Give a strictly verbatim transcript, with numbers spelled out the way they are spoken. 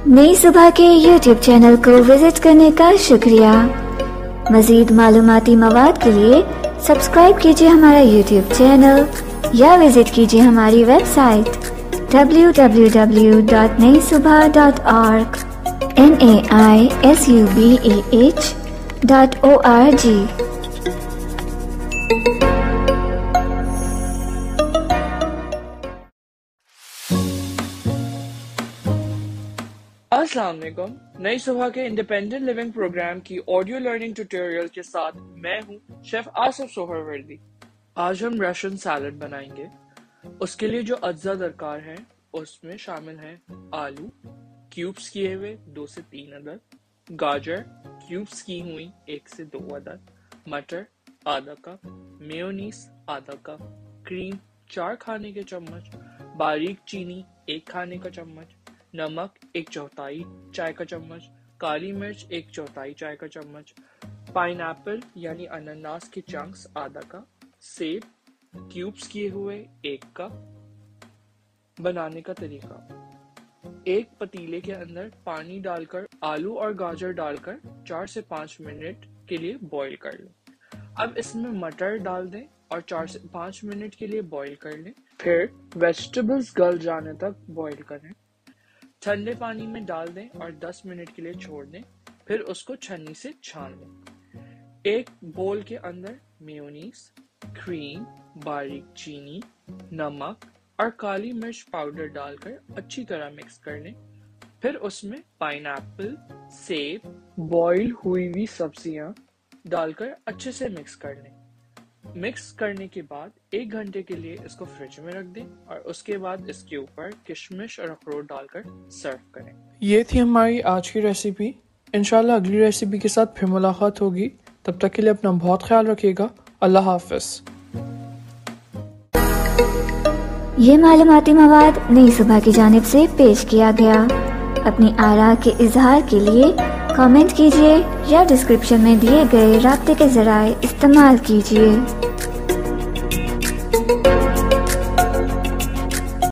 नई सुबह के YouTube channel को विजिट करने का शुक्रिया। मजीद मालूमाती मवाद के लिए सब्सक्राइब कीजिए हमारा यूट्यूब चैनल या विजिट कीजिए हमारी website W W W dot Nai Subah dot org N A I S U B A H dot O R G. अस्सलाम वालेकुम। नई सुबह के इंडिपेंडेंट लिविंग प्रोग्राम की ऑडियो लर्निंग ट्यूटोरियल के साथ मैं हूं शेफ आसिफ सोहरवर्दी। आज हम रशियन सैलड बनाएंगे। उसके लिए जो अज्जा दरकार है उसमें शामिल हैं आलू क्यूब्स किए हुए दो से तीन अदद, गाजर क्यूब्स की हुई एक से दो अदद, मटर आधा कप, मेयोनीज आधा कप, क्रीम चार खाने के चम्मच, बारीक चीनी एक खाने का चम्मच, नमक एक चौथाई चाय का चम्मच, काली मिर्च एक चौथाई चाय का चम्मच, पाइनएप्पल यानी अनानास के चंक्स आधा कप, सेब क्यूब्स किए हुए एक कप। बनाने का तरीका, एक पतीले के अंदर पानी डालकर आलू और गाजर डालकर चार से पाँच मिनट के लिए बॉईल कर लें। अब इसमें मटर डाल दें और चार से पाँच मिनट के लिए बॉईल कर लें। फिर वेजिटेबल्स गल जाने तक बॉईल करें। ठंडे पानी में डाल दें और दस मिनट के लिए छोड़ दें। फिर उसको छन्नी से छान लें। एक बोल के अंदर मेयोनीज, क्रीम, बारीक चीनी, नमक और काली मिर्च पाउडर डालकर अच्छी तरह मिक्स कर लें। फिर उसमें पाइनएप्पल, सेब, बॉईल हुई हुई सब्जियां डालकर अच्छे से मिक्स कर लें। मिक्स करने के बाद एक घंटे के लिए इसको फ्रिज में रख दें और उसके बाद इसके ऊपर किशमिश और अखरोट डालकर सर्व करें। ये थी हमारी आज की रेसिपी। इंशाल्लाह अगली रेसिपी के साथ फिर मुलाकात होगी। तब तक के लिए अपना बहुत ख्याल रखिएगा। अल्लाह हाफिज। ये मालूमाती मवाद नई सुबह की जानिब से पेश किया गया। अपनी आरा के इजहार के लिए कमेंट कीजिए या डिस्क्रिप्शन में दिए गए राब्ते के जराए इस्तेमाल कीजिए।